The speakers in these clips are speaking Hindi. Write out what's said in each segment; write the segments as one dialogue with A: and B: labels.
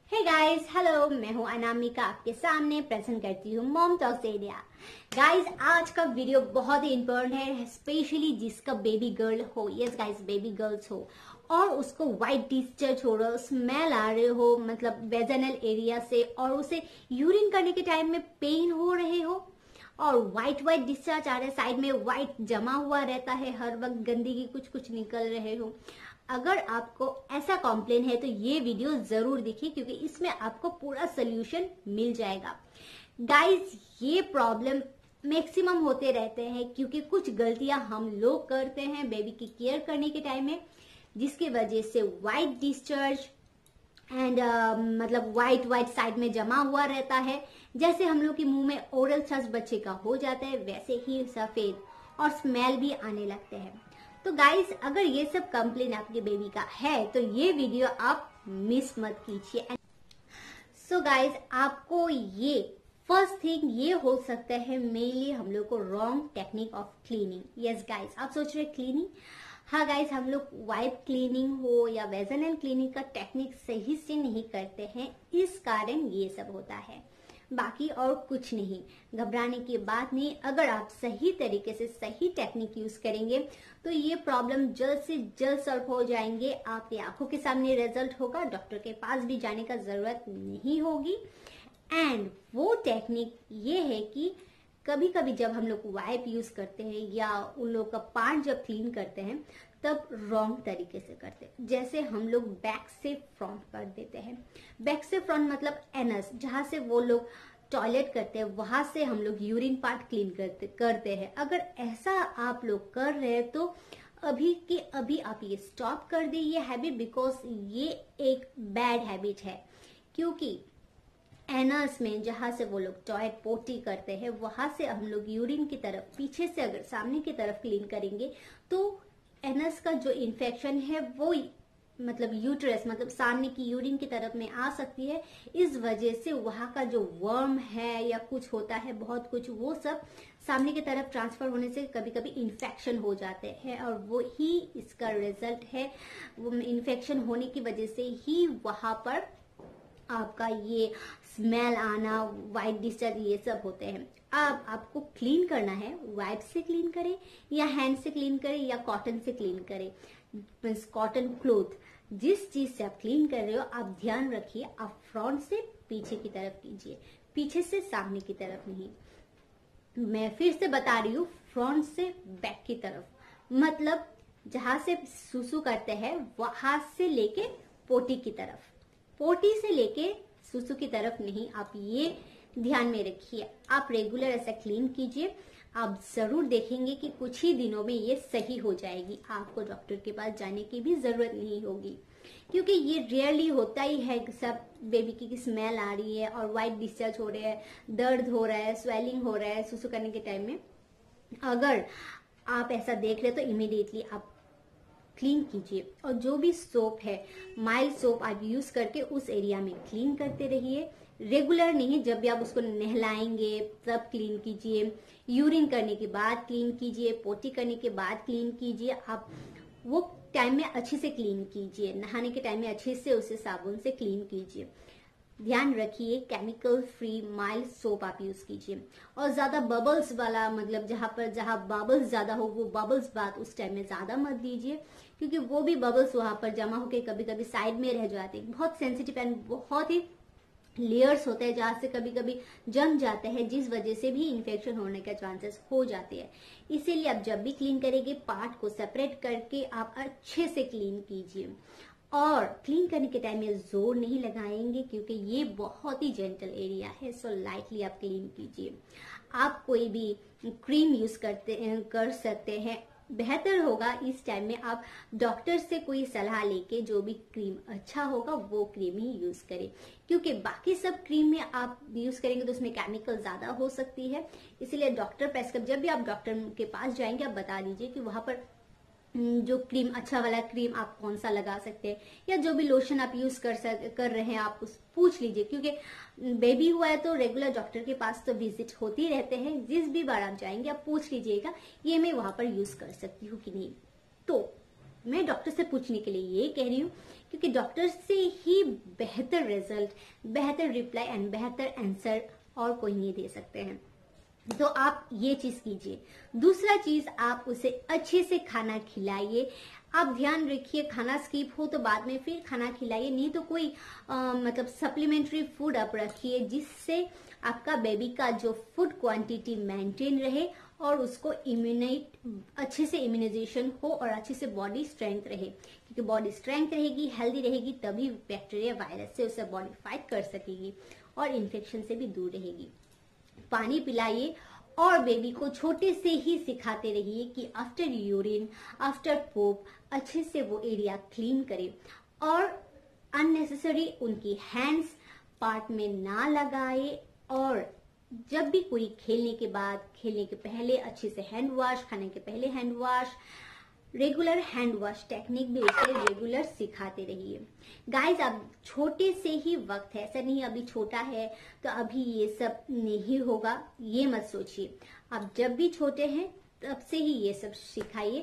A: Hey guys, hello. मैं हूं अनामिका, आपके सामने प्रेजेंट करती हूँ मॉम टॉक्स एरिया। गाइस, आज का वीडियो बहुत ही इम्पोर्टेंट है, स्पेशली जिसका बेबी गर्ल हो। यस गाइस, बेबी गर्ल्स हो और उसको व्हाइट डिस्चार्ज हो रहा हो, स्मेल आ रहे हो, मतलब वेजाइनल एरिया से, और उसे यूरिन करने के टाइम में पेन हो रहे हो और व्हाइट डिस्चार्ज आ रहा है, साइड में व्हाइट जमा हुआ रहता है, हर वक्त गंदगी कुछ कुछ निकल रहे हो। अगर आपको ऐसा कॉम्प्लेन है तो ये वीडियो जरूर देखिए, क्योंकि इसमें आपको पूरा सोल्यूशन मिल जाएगा। गाइस, ये प्रॉब्लम मैक्सिमम होते रहते हैं क्योंकि कुछ गलतियां हम लोग करते हैं बेबी की केयर करने के टाइम में, जिसकी वजह से व्हाइट डिस्चार्ज एंड मतलब व्हाइट साइड में जमा हुआ रहता है। जैसे हम लोग के मुंह में ओरल थ्रस्ट बच्चे का हो जाता है, वैसे ही सफेद और स्मेल भी आने लगते हैं। तो गाइस, अगर ये सब कंप्लेन आपके बेबी का है तो ये वीडियो आप मिस मत कीजिए। सो गाइस, आपको ये फर्स्ट थिंग ये हो सकता है मेनली हम लोग को wrong technique of cleaning. Yes guys, आप सोच रहे क्लीनिंग। हाँ गाइस, हम लोग वाइप क्लीनिंग हो या वेजाइनल क्लीनिंग का टेक्निक सही से नहीं करते हैं, इस कारण ये सब होता है, बाकी और कुछ नहीं। घबराने की बात नहीं। अगर आप सही तरीके से सही टेक्निक यूज करेंगे तो ये प्रॉब्लम जल्द से जल्द सॉल्व हो जाएंगे। आपकी आंखों के सामने रिजल्ट होगा, डॉक्टर के पास भी जाने का जरूरत नहीं होगी। एंड वो टेक्निक ये है कि कभी कभी जब हम लोग वाइप यूज करते हैं या उन लोग का पार्ट जब क्लीन करते हैं तब रॉन्ग तरीके से करते हैं। जैसे हम लोग बैक से फ्रंट कर देते हैं। बैक से फ्रंट मतलब एनस, जहां से वो लोग टॉयलेट करते हैं वहां से हम लोग यूरिन पार्ट क्लीन करते हैं। अगर ऐसा आप लोग कर रहे हैं तो अभी के अभी आप ये स्टॉप कर दे ये हैबिट, बिकॉज ये एक बैड हैबिट है। क्योंकि एनस में जहां से वो लोग टॉयलेट पोटी करते हैं वहां से हम लोग यूरिन की तरफ पीछे से अगर सामने की तरफ क्लीन करेंगे तो एनस का जो इन्फेक्शन है वो मतलब यूट्रस मतलब सामने की यूरिन की तरफ में आ सकती है। इस वजह से वहां का जो वर्म है या कुछ होता है बहुत कुछ, वो सब सामने की तरफ ट्रांसफर होने से कभी कभी इन्फेक्शन हो जाते हैं और वो ही इसका रिजल्ट है। वो इन्फेक्शन होने की वजह से ही वहां पर आपका ये स्मेल आना, व्हाइट डिस्चार्ज, ये सब होते हैं। अब आपको क्लीन करना है, वाइप से क्लीन करें या हैंड से क्लीन करें या कॉटन से क्लीन करें, मीन्स कॉटन क्लोथ, जिस चीज से आप क्लीन कर रहे हो आप ध्यान रखिए, आप फ्रंट से पीछे की तरफ कीजिए, पीछे से सामने की तरफ नहीं। मैं फिर से बता रही हूँ, फ्रंट से बैक की तरफ, मतलब जहां से सुसु करते हैं वहां से लेके पोटी की तरफ, पोटी से लेके सुसु की तरफ नहीं। आप ये ध्यान में रखिए। आप रेगुलर ऐसा क्लीन कीजिए, आप जरूर देखेंगे कि कुछ ही दिनों में ये सही हो जाएगी। आपको डॉक्टर के पास जाने की भी जरूरत नहीं होगी, क्योंकि ये रियरली होता ही है। सब बेबी की स्मेल आ रही है और व्हाइट डिस्चार्ज हो रहे हैं, दर्द हो रहा है, स्वेलिंग हो रहा है सुसु करने के टाइम में। अगर आप ऐसा देख रहे तो इमीडिएटली आप क्लीन कीजिए। और जो भी सोप है, माइल्ड सोप आप यूज करके उस एरिया में क्लीन करते रहिए। रेगुलर नहीं, जब भी आप उसको नहलाएंगे तब क्लीन कीजिए, यूरिन करने के बाद क्लीन कीजिए, पोटी करने के बाद क्लीन कीजिए। आप वो टाइम में अच्छे से क्लीन कीजिए, नहाने के टाइम में अच्छे से उसे साबुन से क्लीन कीजिए। ध्यान रखिए केमिकल फ्री माइल्ड सोप आप यूज कीजिए। और ज्यादा बबल्स वाला, मतलब जहां बबल्स ज्यादा हो वो बबल्स बात उस टाइम में ज्यादा मत दीजिए, क्योंकि वो भी बबल्स वहां पर जमा होकर कभी कभी साइड में रह जाते हैं। बहुत सेंसिटिव एंड बहुत ही लेयर्स होते हैं जहां से कभी कभी जम जाते हैं, जिस वजह से भी इन्फेक्शन होने के चांसेस हो जाते हैं। इसीलिए आप जब भी क्लीन करेंगे पार्ट को सेपरेट करके आप अच्छे से क्लीन कीजिए। और क्लीन करने के टाइम में जोर नहीं लगाएंगे, क्योंकि ये बहुत ही जेंटल एरिया है, सो लाइटली आप क्लीन कीजिए। आप कोई भी क्रीम यूज कर सकते हैं। बेहतर होगा इस टाइम में आप डॉक्टर से कोई सलाह लेके जो भी क्रीम अच्छा होगा वो क्रीम ही यूज करें, क्योंकि बाकी सब क्रीम में आप यूज करेंगे तो उसमें केमिकल ज्यादा हो सकती है। इसलिए डॉक्टर प्रेस्क्राइब, जब भी आप डॉक्टर के पास जाएंगे आप बता दीजिए कि वहां पर जो क्रीम, अच्छा वाला क्रीम आप कौन सा लगा सकते हैं, या जो भी लोशन आप यूज कर रहे हैं आप उस पूछ लीजिए। क्योंकि बेबी हुआ है तो रेगुलर डॉक्टर के पास तो विजिट होती रहते हैं, जिस भी बार आप जाएंगे आप पूछ लीजिएगा ये मैं वहां पर यूज कर सकती हूँ कि नहीं। तो मैं डॉक्टर से पूछने के लिए ये कह रही हूँ क्योंकि डॉक्टर से ही बेहतर रिजल्ट, बेहतर रिप्लाई एंड बेहतर आंसर और कोई नहीं दे सकते हैं। तो आप ये चीज कीजिए। दूसरा चीज, आप उसे अच्छे से खाना खिलाइए। आप ध्यान रखिए, खाना स्किप हो तो बाद में फिर खाना खिलाइए, नहीं तो कोई मतलब सप्लीमेंट्री फूड आप रखिए जिससे आपका बेबी का जो फूड क्वांटिटी मेंटेन रहे और उसको अच्छे से इम्यूनाइजेशन हो और अच्छे से बॉडी स्ट्रेंथ रहे, क्योंकि बॉडी स्ट्रेंथ रहेगी, हेल्दी रहेगी, तभी बैक्टीरिया वायरस से उसे बॉडी फाइट कर सकेगी और इन्फेक्शन से भी दूर रहेगी। पानी पिलाइए और बेबी को छोटे से ही सिखाते रहिए कि आफ्टर यूरिन, आफ्टर पोप अच्छे से वो एरिया क्लीन करे और अननेसेसरी उनकी हैंड्स पार्ट में ना लगाए। और जब भी कोई खेलने के बाद, खेलने के पहले अच्छे से हैंड वॉश, खाने के पहले hand wash, regular hand wash technique भी उसे रेगुलर सिखाते रहिए। गाइज, अब छोटे से ही वक्त है, ऐसा नहीं अभी छोटा है तो अभी ये सब नहीं होगा, ये मत सोचिए। अब जब भी छोटे हैं तब से ही ये सब सिखाइए।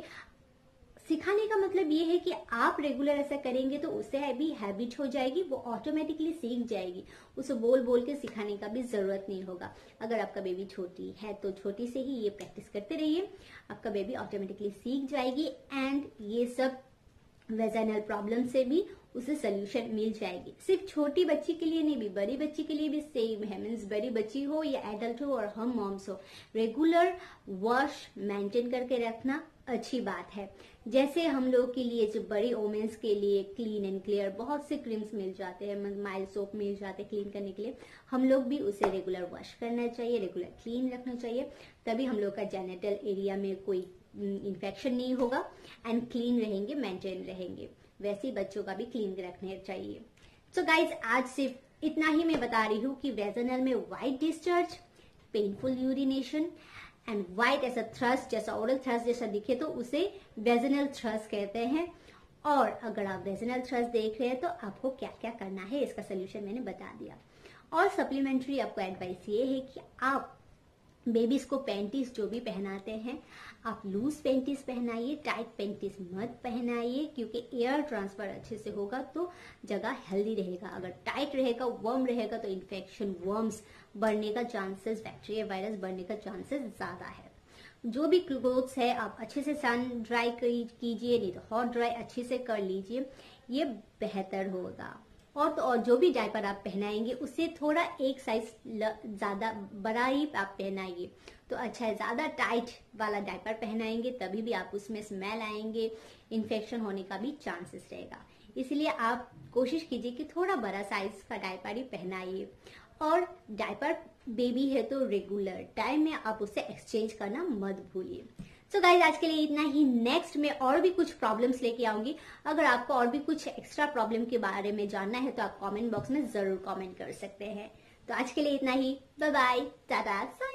A: सिखाने का मतलब ये है कि आप रेगुलर ऐसा करेंगे तो उसे भी हैबिट हो जाएगी, वो ऑटोमेटिकली सीख जाएगी। उसे बोल बोल के सिखाने का भी जरूरत नहीं होगा। अगर आपका बेबी छोटी है तो छोटी से ही ये प्रैक्टिस करते रहिए, आपका बेबी ऑटोमेटिकली सीख जाएगी एंड ये सब वेजाइनल प्रॉब्लम से भी उसे सोल्यूशन मिल जाएगी। सिर्फ छोटी बच्ची के लिए नहीं, भी बड़ी बच्ची के लिए भी सेम है। मीन्स बड़ी बच्ची हो या एडल्ट हो और हम मॉम्स हो, रेगुलर वॉश मेंटेन करके रखना अच्छी बात है। जैसे हम लोग के लिए, जो बड़ी वोमेन्स के लिए क्लीन एंड क्लियर बहुत से क्रीम्स मिल जाते हैं, माइल्ड सोप मिल जाते हैं क्लीन करने के लिए, हम लोग भी उसे रेगुलर वॉश करना चाहिए, रेगुलर क्लीन रखना चाहिए, तभी हम लोग का जेनिटल एरिया में कोई इन्फेक्शन नहीं होगा एंड क्लीन रहेंगे, मेंटेन रहेंगे। वैसे ही बच्चों का भी क्लीन रखना चाहिए। सो गाइज, आज सिर्फ इतना ही मैं बता रही हूँ कि वेजाइनल में white discharge, painful urination and white ऐसा थ्रस्ट, जैसा ओरल थ्रस्ट जैसा दिखे तो उसे वेजिनल थ्रस्ट कहते हैं। और अगर आप वेजिनल थ्रस्ट देख रहे हैं तो आपको क्या क्या करना है, इसका सोल्यूशन मैंने बता दिया। और सप्लीमेंट्री आपको एडवाइस ये है कि आप बेबीज को पैंटीज जो भी पहनाते हैं, आप लूज पैंटीज पहनाइए, टाइट पैंटीज मत पहनाइए, क्योंकि एयर ट्रांसफर अच्छे से होगा तो जगह हेल्दी रहेगा। अगर टाइट रहेगा, वार्म रहेगा तो इन्फेक्शन, वर्म्स बढ़ने का चांसेस, बैक्टीरिया वायरस बढ़ने का चांसेस ज्यादा है। जो भी क्लोथ्स है आप अच्छे से सन ड्राई कीजिए, नहीं तो हॉट ड्राई अच्छे से कर लीजिए, ये बेहतर होगा। और जो भी डायपर आप पहनाएंगे उससे थोड़ा एक साइज ज्यादा बड़ा ही आप पहनाइए तो अच्छा है। ज्यादा टाइट वाला डायपर पहनाएंगे तभी भी आप उसमें स्मेल आएंगे, इन्फेक्शन होने का भी चांसेस रहेगा। इसलिए आप कोशिश कीजिए कि थोड़ा बड़ा साइज का डायपर ही पहनाइए। और डायपर बेबी है तो रेगुलर टाइम में आप उससे एक्सचेंज करना मत भूलिए। सो गाइज, आज के लिए इतना ही। नेक्स्ट में और भी कुछ प्रॉब्लम्स लेके आऊंगी। अगर आपको और भी कुछ एक्स्ट्रा प्रॉब्लम के बारे में जानना है तो आप कमेंट बॉक्स में जरूर कमेंट कर सकते हैं। तो आज के लिए इतना ही। Bye bye, Tata.